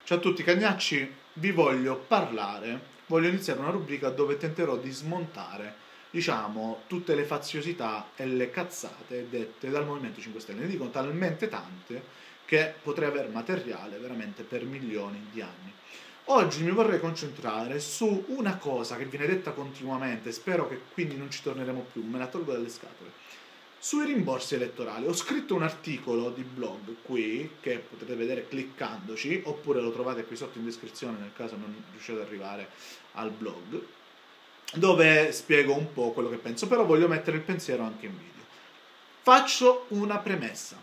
Ciao a tutti cagnacci, vi voglio iniziare una rubrica dove tenterò di smontare, diciamo, tutte le faziosità e le cazzate dette dal Movimento 5 Stelle. Ne dicono talmente tante che potrei avere materiale veramente per milioni di anni. Oggi mi vorrei concentrare su una cosa che viene detta continuamente, spero che quindi non ci torneremo più, me la tolgo dalle scatole. Sui rimborsi elettorali ho scritto un articolo di blog qui che potete vedere cliccandoci, oppure lo trovate qui sotto in descrizione nel caso non riusciate ad arrivare al blog, dove spiego un po' quello che penso, però voglio mettere il pensiero anche in video. Faccio una premessa.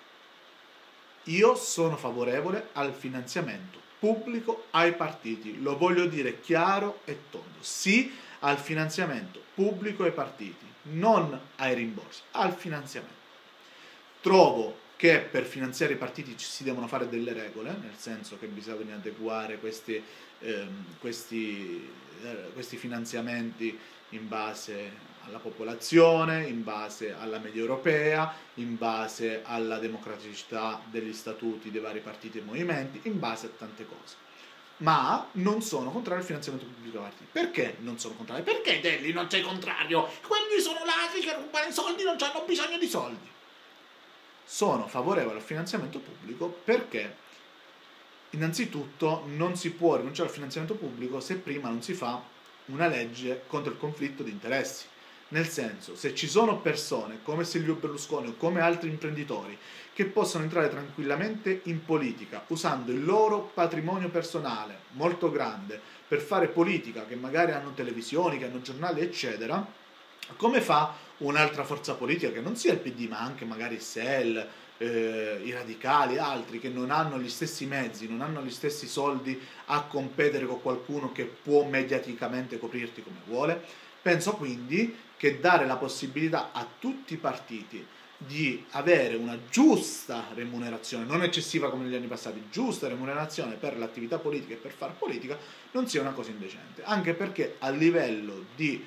Io sono favorevole al finanziamento pubblico ai partiti, lo voglio dire chiaro e tondo. Sì al finanziamento pubblico ai partiti, non ai rimborsi, al finanziamento. Trovo che per finanziare i partiti ci si devono fare delle regole, nel senso che bisogna adeguare questi finanziamenti in base alla popolazione, in base alla media europea, in base alla democraticità degli statuti dei vari partiti e movimenti, in base a tante cose. Ma non sono contrario al finanziamento pubblico ai partiti. Perché non sono contrario? Perché Delli non sei contrario? Quelli sono ladri che rubano i soldi, non hanno bisogno di soldi. Sono favorevole al finanziamento pubblico perché innanzitutto non si può rinunciare al finanziamento pubblico se prima non si fa una legge contro il conflitto di interessi. Nel senso, se ci sono persone come Silvio Berlusconi o come altri imprenditori che possono entrare tranquillamente in politica usando il loro patrimonio personale molto grande per fare politica, che magari hanno televisioni, che hanno giornali, eccetera, come fa un'altra forza politica che non sia il PD ma anche magari SEL, i radicali, altri che non hanno gli stessi mezzi, non hanno gli stessi soldi a competere con qualcuno che può mediaticamente coprirti come vuole? Penso quindi che dare la possibilità a tutti i partiti di avere una giusta remunerazione, non eccessiva come negli anni passati, giusta remunerazione per l'attività politica e per fare politica, non sia una cosa indecente, anche perché a livello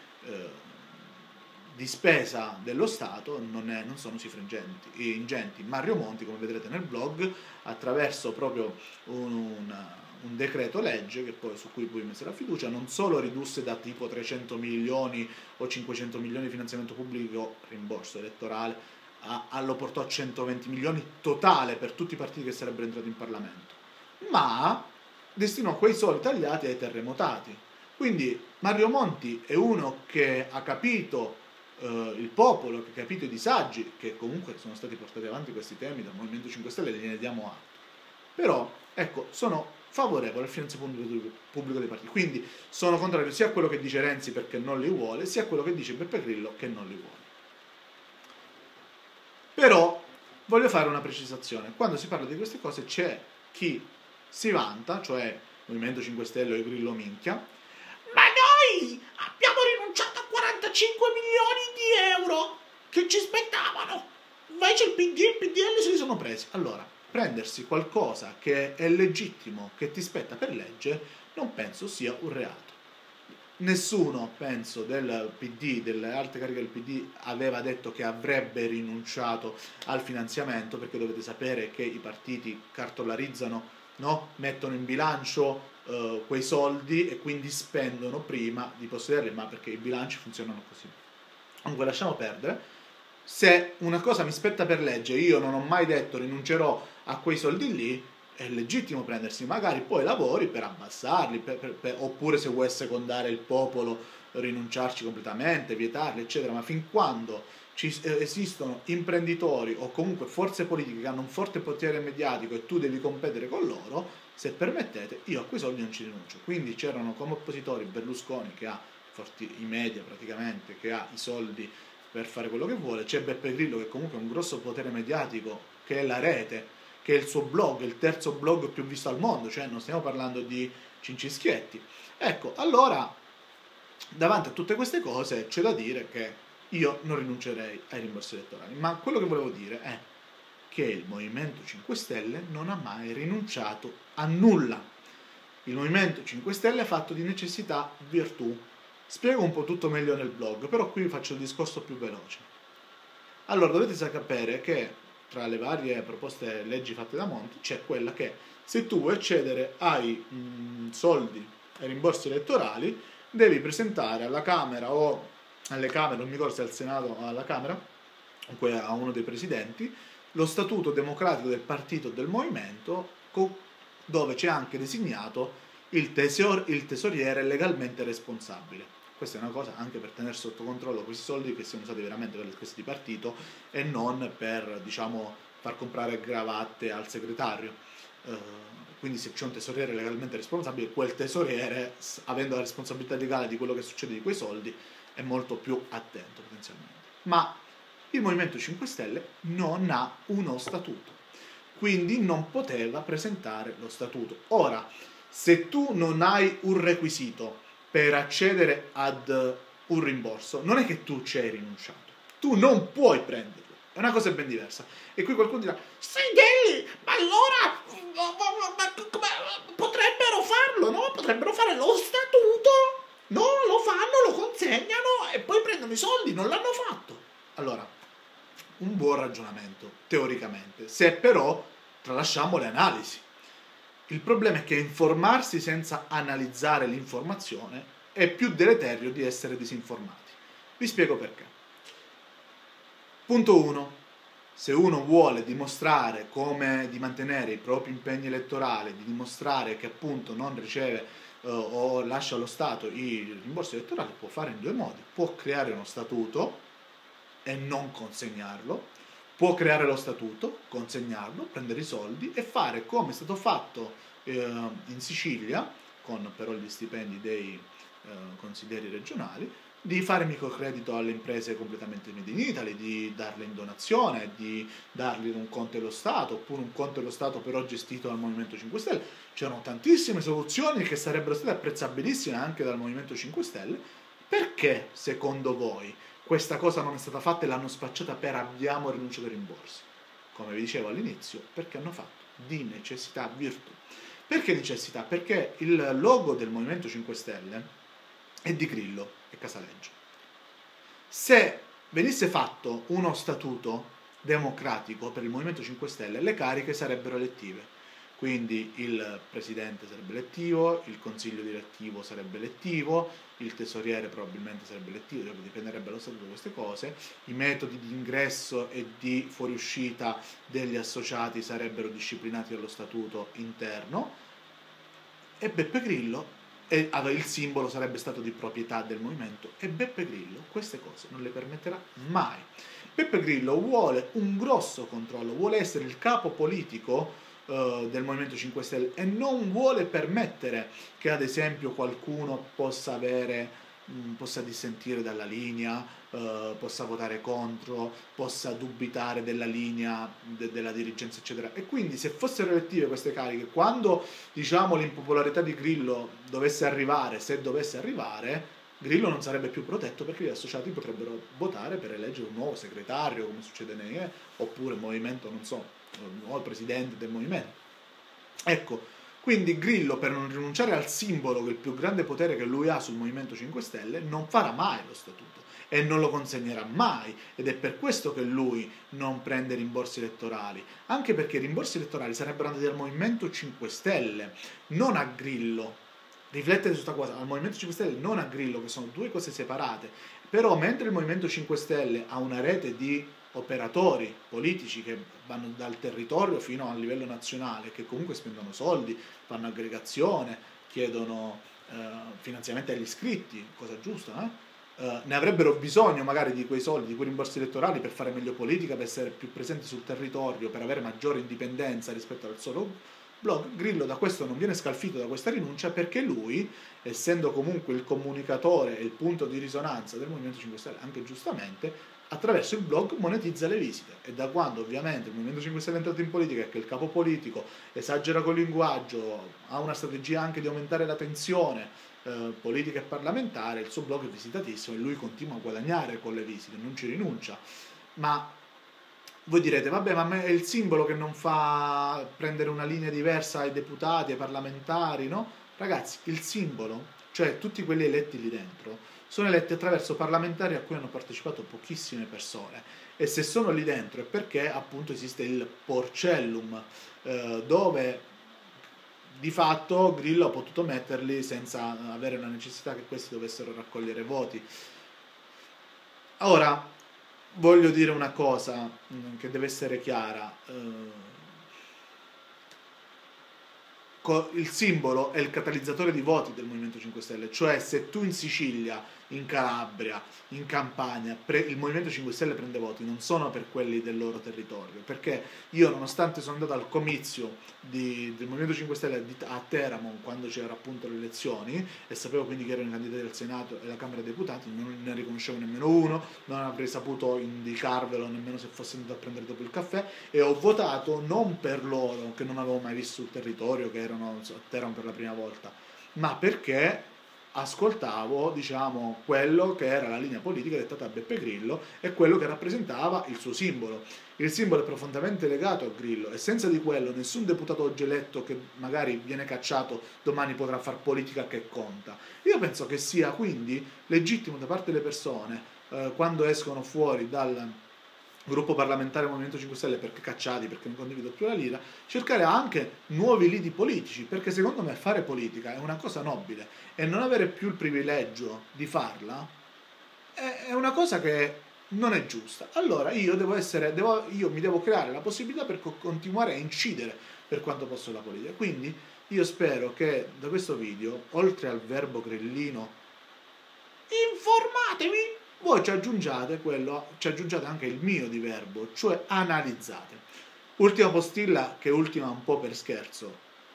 di spesa dello Stato non sono cifre ingenti. Mario Monti, come vedrete nel blog, attraverso proprio un decreto legge su cui poi mise la fiducia, non solo ridusse da tipo 300 milioni o 500 milioni di finanziamento pubblico rimborso elettorale, lo portò a 120 milioni totale per tutti i partiti che sarebbero entrati in Parlamento, ma destinò quei soldi tagliati ai terremotati. Quindi Mario Monti è uno che ha capito il popolo, che ha capito i disagi, che comunque sono stati portati avanti questi temi dal Movimento 5 Stelle, gliene diamo atto. Però, ecco, sono favorevole al finanziamento pubblico dei partiti, quindi sono contrario sia a quello che dice Renzi perché non li vuole, sia a quello che dice Beppe Grillo che non li vuole. Però voglio fare una precisazione: quando si parla di queste cose c'è chi si vanta, cioè Movimento 5 Stelle o Grillo minchia, ma noi abbiamo rinunciato a 45 milioni di euro che ci spettavano, invece il PD e il PDL se li sono presi. Allora, prendersi qualcosa che è legittimo, che ti spetta per legge, non penso sia un reato. Nessuno, penso, del PD, delle alte cariche del PD, aveva detto che avrebbe rinunciato al finanziamento, perché dovete sapere che i partiti cartolarizzano, no? Mettono in bilancio quei soldi e quindi spendono prima di possederli, ma perché i bilanci funzionano così. Comunque lasciamo perdere. Se una cosa mi spetta per legge, io non ho mai detto rinuncerò a quei soldi lì, è legittimo prendersi magari poi lavori per abbassarli, oppure se vuoi secondare il popolo rinunciarci completamente, vietarli, eccetera, ma fin quando esistono imprenditori o comunque forze politiche che hanno un forte potere mediatico e tu devi competere con loro, se permettete, io a quei soldi non ci rinuncio. Quindi c'erano come oppositori Berlusconi, che ha i media praticamente, che ha i soldi per fare quello che vuole, c'è Beppe Grillo che comunque ha un grosso potere mediatico, che è la rete, che è il suo blog, il terzo blog più visto al mondo, cioè non stiamo parlando di Cincischietti. Ecco, allora, davanti a tutte queste cose c'è da dire che io non rinuncerei ai rimborsi elettorali, ma quello che volevo dire è che il Movimento 5 Stelle non ha mai rinunciato a nulla. Il Movimento 5 Stelle è fatto di necessità virtù. Spiego un po' tutto meglio nel blog, però qui vi faccio il discorso più veloce. Allora, dovete sapere che tra le varie proposte leggi fatte da Monti, c'è quella che se tu vuoi accedere ai soldi, ai rimborsi elettorali, devi presentare alla Camera o alle Camere, non mi ricordo se al Senato o alla Camera, comunque a uno dei presidenti, lo statuto democratico del partito o del movimento, dove c'è anche designato il tesoriere legalmente responsabile. Questa è una cosa anche per tenere sotto controllo questi soldi che siano usati veramente per questi di partito e non per, diciamo, far comprare cravatte al segretario. Quindi se c'è un tesoriere legalmente responsabile, quel tesoriere, avendo la responsabilità legale di quello che succede di quei soldi, è molto più attento potenzialmente. Ma il Movimento 5 Stelle non ha uno statuto, quindi non poteva presentare lo statuto. Ora, se tu non hai un requisito per accedere ad un rimborso, non è che tu ci hai rinunciato, tu non puoi prenderlo, è una cosa ben diversa. E qui qualcuno dirà, Sidelli, ma allora potrebbero farlo, no? Potrebbero fare lo statuto, no? Lo fanno, lo consegnano e poi prendono i soldi, non l'hanno fatto. Allora, un buon ragionamento, teoricamente, se però tralasciamo le analisi. Il problema è che informarsi senza analizzare l'informazione è più deleterio di essere disinformati. Vi spiego perché. Punto 1. Se uno vuole dimostrare come di mantenere i propri impegni elettorali, di dimostrare che appunto non riceve o lascia allo Stato i rimborsi elettorali, può fare in due modi. Può creare uno statuto e non consegnarlo, può creare lo statuto, consegnarlo, prendere i soldi e fare come è stato fatto in Sicilia, con però gli stipendi dei consiglieri regionali, di fare microcredito alle imprese completamente made in Italy, di darle in donazione, di dargli un conto dello Stato, oppure un conto dello Stato però gestito dal Movimento 5 Stelle. C'erano tantissime soluzioni che sarebbero state apprezzabilissime anche dal Movimento 5 Stelle. Perché, secondo voi, questa cosa non è stata fatta e l'hanno spacciata per abbiamo rinunciato ai rimborsi? Come vi dicevo all'inizio, perché hanno fatto di necessità virtù. Perché necessità? Perché il logo del Movimento 5 Stelle è di Grillo e Casaleggio. Se venisse fatto uno statuto democratico per il Movimento 5 Stelle, le cariche sarebbero elettive. Quindi il presidente sarebbe elettivo, il consiglio direttivo sarebbe elettivo, il tesoriere probabilmente sarebbe elettivo, dipenderebbe dallo statuto di queste cose, i metodi di ingresso e di fuoriuscita degli associati sarebbero disciplinati dallo statuto interno e Beppe Grillo, e il simbolo sarebbe stato di proprietà del movimento, e Beppe Grillo queste cose non le permetterà mai. Beppe Grillo vuole un grosso controllo, vuole essere il capo politico del Movimento 5 Stelle e non vuole permettere che ad esempio qualcuno possa dissentire dalla linea, possa votare contro, possa dubitare della linea della dirigenza eccetera. E quindi se fossero elettive queste cariche, quando diciamo l'impopolarità di Grillo dovesse arrivare, se dovesse arrivare, Grillo non sarebbe più protetto perché gli associati potrebbero votare per eleggere un nuovo segretario, come succede oppure il movimento, non so, il nuovo presidente del movimento. Ecco, quindi Grillo, per non rinunciare al simbolo, che è il più grande potere che lui ha sul Movimento 5 Stelle, non farà mai lo statuto e non lo consegnerà mai, ed è per questo che lui non prende rimborsi elettorali, anche perché i rimborsi elettorali sarebbero andati al Movimento 5 Stelle, non a Grillo. Riflettete su questa cosa, al Movimento 5 Stelle, non a Grillo, che sono due cose separate. Però mentre il Movimento 5 Stelle ha una rete di operatori politici che vanno dal territorio fino a livello nazionale, che comunque spendono soldi, fanno aggregazione, chiedono finanziamenti agli iscritti, cosa giusta, ne avrebbero bisogno magari di quei soldi, di quei rimborsi elettorali per fare meglio politica, per essere più presenti sul territorio, per avere maggiore indipendenza rispetto al solo blog. Grillo da questo non viene scalfito, da questa rinuncia, perché lui, essendo comunque il comunicatore e il punto di risonanza del Movimento 5 Stelle, anche giustamente, attraverso il blog monetizza le visite. E da quando ovviamente il Movimento 5 Stelle è entrato in politica e che il capo politico esagera col linguaggio, ha una strategia anche di aumentare la tensione politica e parlamentare, il suo blog è visitatissimo e lui continua a guadagnare con le visite, non ci rinuncia. Ma voi direte, vabbè, ma è il simbolo che non fa prendere una linea diversa ai deputati, ai parlamentari, no? Ragazzi, il simbolo cioè tutti quelli eletti lì dentro, sono eletti attraverso parlamentari a cui hanno partecipato pochissime persone, e se sono lì dentro è perché appunto esiste il porcellum, dove di fatto Grillo ha potuto metterli senza avere la necessità che questi dovessero raccogliere voti. Ora, voglio dire una cosa che deve essere chiara. Il simbolo è il catalizzatore di voti del Movimento 5 Stelle, cioè se tu in Sicilia, in Calabria, in Campania, il Movimento 5 Stelle prende voti, non sono per quelli del loro territorio, perché io, nonostante sono andato al comizio del Movimento 5 Stelle a Teramo quando c'erano appunto le elezioni e sapevo quindi che erano i candidati al Senato e alla Camera dei Deputati, non ne riconoscevo nemmeno uno, non avrei saputo indicarvelo nemmeno se fossi andato a prendere dopo il caffè, e ho votato non per loro, che non avevo mai visto sul territorio, che erano a Teramo per la prima volta, ma perché ascoltavo, diciamo, quello che era la linea politica dettata da Beppe Grillo e quello che rappresentava il suo simbolo. Il simbolo è profondamente legato a Grillo e senza di quello nessun deputato oggi eletto che magari viene cacciato domani potrà far politica che conta. Io penso che sia quindi legittimo da parte delle persone, quando escono fuori dal gruppo parlamentare Movimento 5 Stelle perché cacciati, perché non condivido più la lira, cercare anche nuovi lidi politici, perché secondo me fare politica è una cosa nobile e non avere più il privilegio di farla è una cosa che non è giusta. Allora io mi devo creare la possibilità per continuare a incidere per quanto posso la politica. Quindi io spero che da questo video, oltre al verbo grillino informatevi, voi ci aggiungiate anche il mio di verbo, cioè analizzate. Ultima postilla, che ultima un po' per scherzo.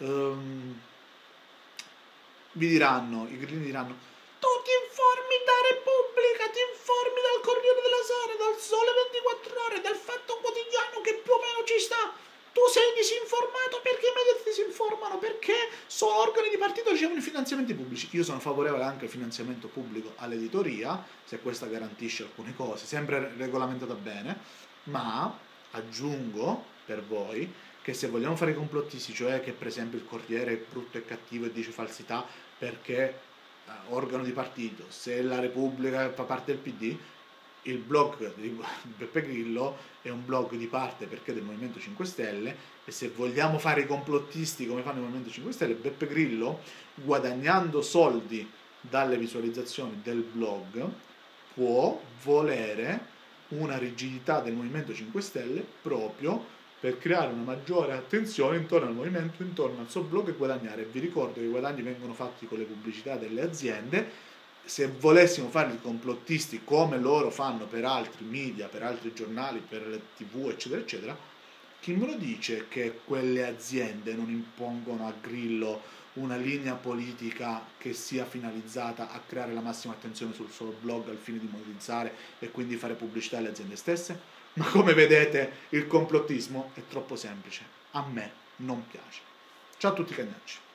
Vi diranno, i grillini diranno: tu ti informi da Repubblica, ti informi dal Corriere della Sera, dal Sole 24 Ore, dal Fatto Quotidiano che più o meno ci sta. Tu sei disinformato, perché i media ti disinformano? Perché sono organi di partito, ricevono i finanziamenti pubblici. Io sono favorevole anche al finanziamento pubblico all'editoria, se questa garantisce alcune cose, sempre regolamentata bene, ma aggiungo per voi che se vogliamo fare i complottisti, cioè che per esempio il Corriere è brutto e cattivo e dice falsità perché organo di partito, se la Repubblica fa parte del PD, il blog di Beppe Grillo è un blog di parte perché del Movimento 5 Stelle, e se vogliamo fare i complottisti come fanno il Movimento 5 Stelle, Beppe Grillo, guadagnando soldi dalle visualizzazioni del blog, può volere una rigidità del Movimento 5 Stelle proprio per creare una maggiore attenzione intorno al movimento, intorno al suo blog, e guadagnare. Vi ricordo che i guadagni vengono fatti con le pubblicità delle aziende. Se volessimo fare i complottisti come loro fanno per altri media, per altri giornali, per le TV, eccetera, eccetera, chi me lo dice che quelle aziende non impongono a Grillo una linea politica che sia finalizzata a creare la massima attenzione sul suo blog al fine di monetizzare e quindi fare pubblicità alle aziende stesse? Ma come vedete, il complottismo è troppo semplice. A me non piace. Ciao a tutti cagnacci.